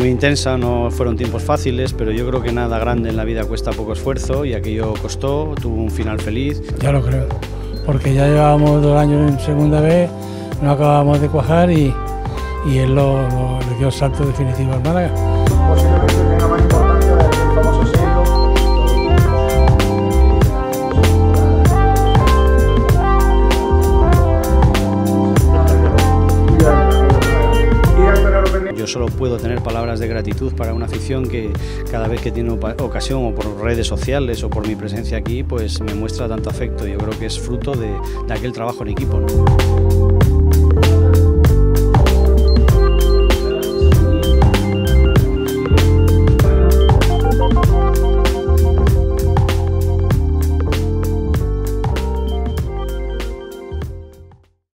muy intensa, no fueron tiempos fáciles, pero yo creo que nada grande en la vida cuesta poco esfuerzo y aquello costó, tuvo un final feliz. Ya lo creo, porque ya llevábamos 2 años en segunda vez, no acabábamos de cuajar y él le dio el salto definitivo al Málaga. Posiblemente tenga más importancia el famoso sello. Yo solo puedo tener palabras de gratitud para una afición que cada vez que tiene ocasión, o por redes sociales o por mi presencia aquí, pues me muestra tanto afecto. Yo creo que es fruto de aquel trabajo en equipo, ¿no?